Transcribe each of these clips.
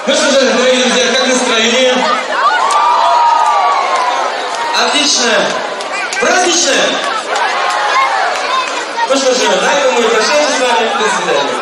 Ну что же, дорогие друзья, как настроение? Отлично! Праздничное! Ну что же, на этом мы прощаемся с вами. До свидания.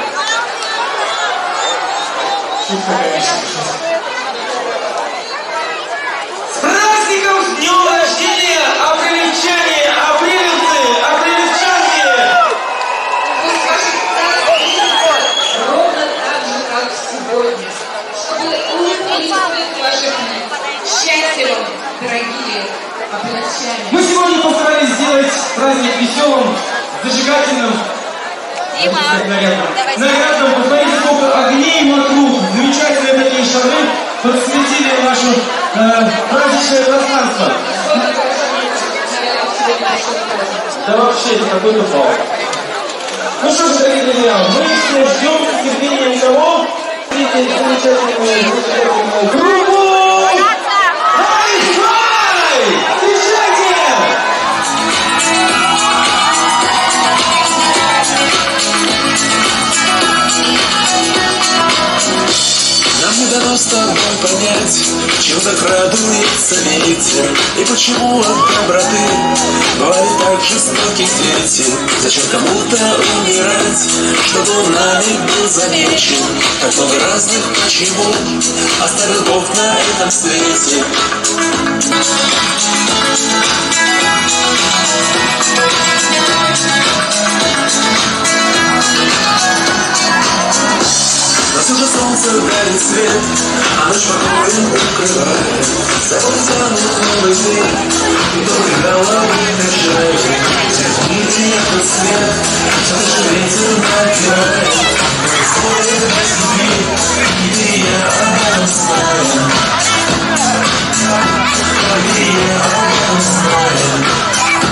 С праздником, с днем рождения, апрелевчане, апрелевцы, апрелевчанки! Пусть ваши праздники ровно так же, как сегодня. Чтобы улыбки из ваших лиц. Счастья вам, дорогие апрелевчане. Мы сегодня постарались сделать праздник веселым, зажигательным, нарядным. Посмотрите, сколько огней вокруг. Замечательные такие шары подсветили наше праздничное пространство. Да вообще, это какой-то пал. Ну что ж, дорогие друзья, мы все ждем с терпением того, замечательную группу Hi-Fi! Встречайте! Нам не дано с тобой понять, чем так радуется ветер, и почему от доброты бывали так жестоки дети. Зачем кому-то умирать, чтобы он нами был замечен? Так много разных почему оставил Бог на этом свете. Нас уже солнце дарит свет, а ночь покоем укрывает. Собой тянут новый день, добрый головы качает. Возьмите этот свет, все же ветер напирает. Происходит без любви, и я об этом знаю. И я об этом знаю.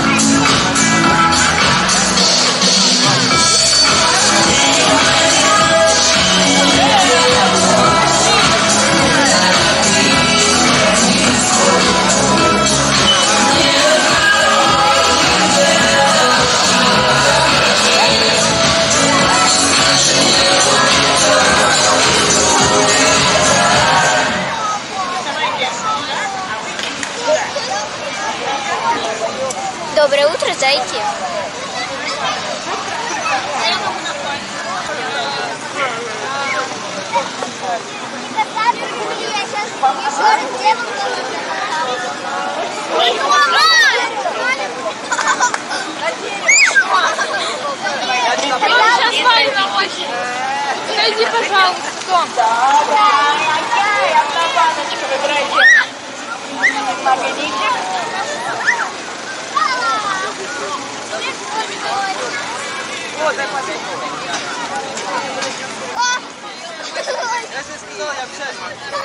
Доброе утро, зайки. Сейчас Ваня на очередь. Подойди, пожалуйста, Том. Да, я одна баночка, выбирайте. Магнитик. Вот, дай подойди. Я же сказал, я общаюсь.